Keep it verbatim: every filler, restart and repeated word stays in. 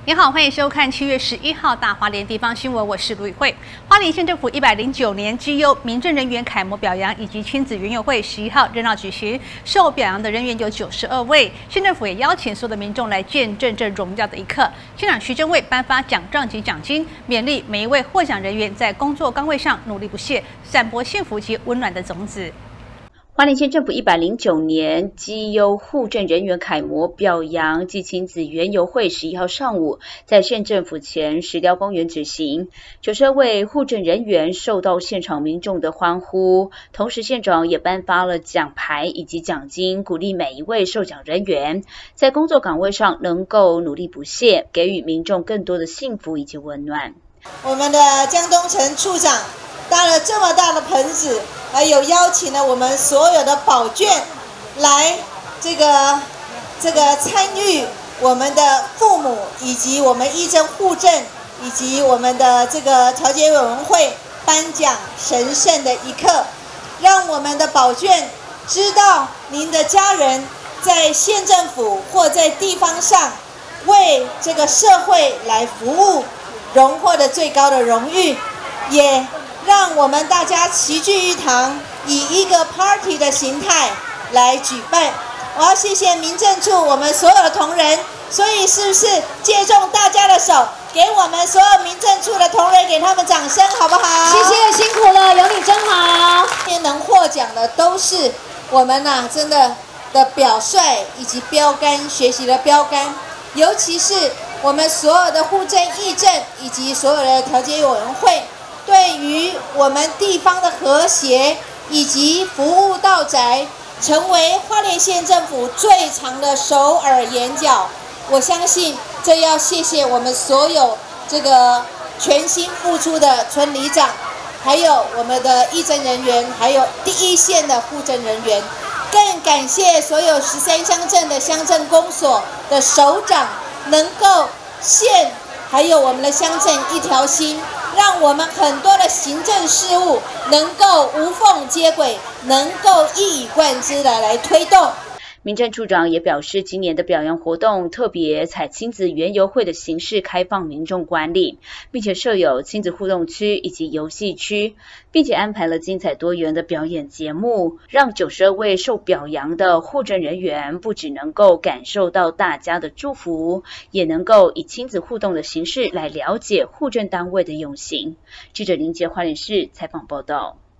你好，欢迎收看七月十一号大花莲地方新闻，我是卢宇慧。花莲县政府一百零九年绩优民政人员楷模表扬以及亲子园游会十一号热闹举行，受表扬的人员有九十二位。县政府也邀请所有的民众来见证这荣耀的一刻。县长徐榛蔚颁发奖状及奖金，勉励每一位获奖人员在工作岗位上努力不懈，散播幸福及温暖的种子。 花莲县政府一百零九年绩优户政人员楷模表扬暨亲子园游会十一号上午在县政府前石雕公园举行，九十二位户政人员受到现场民众的欢呼，同时县长也颁发了奖牌以及奖金，鼓励每一位受奖人员在工作岗位上能够努力不懈，给予民众更多的幸福以及温暖。 我们的江东成处长搭了这么大的盆子，还有邀请了我们所有的保眷来这个这个参与我们的父母以及我们议政户政以及我们的这个调解委员会颁奖神圣的一刻，让我们的保眷知道您的家人在县政府或在地方上为这个社会来服务，荣获的最高的荣誉，也让我们大家齐聚一堂，以一个 party 的形态来举办。我要谢谢民政处我们所有的同仁，所以是不是借重大家的手，给我们所有民政处的同仁，给他们掌声好不好？ 谢谢，辛苦了，有你真好。 今天能获奖的都是我们呐、啊，真的的表率以及标杆学习的标杆，尤其是我们所有的户政、议政以及所有的调解委员会。对于我们地方的和谐以及服务到宅，成为花莲县政府最长的首尔眼角，我相信这要谢谢我们所有这个全心付出的村里长，还有我们的议政人员，还有第一线的户政人员，更感谢所有十三乡镇的乡镇公所的首长，能够县还有我们的乡镇一条心，让我们很多的行政事务能够无缝接轨，能够一以贯之的来推动。 民政处长也表示，今年的表扬活动特别采亲子园游会的形式开放民众观礼，并且设有亲子互动区以及游戏区，并且安排了精彩多元的表演节目，让九十二位受表扬的户政人员不只能够感受到大家的祝福，也能够以亲子互动的形式来了解户政单位的用心。记者林杰花莲市采访报道。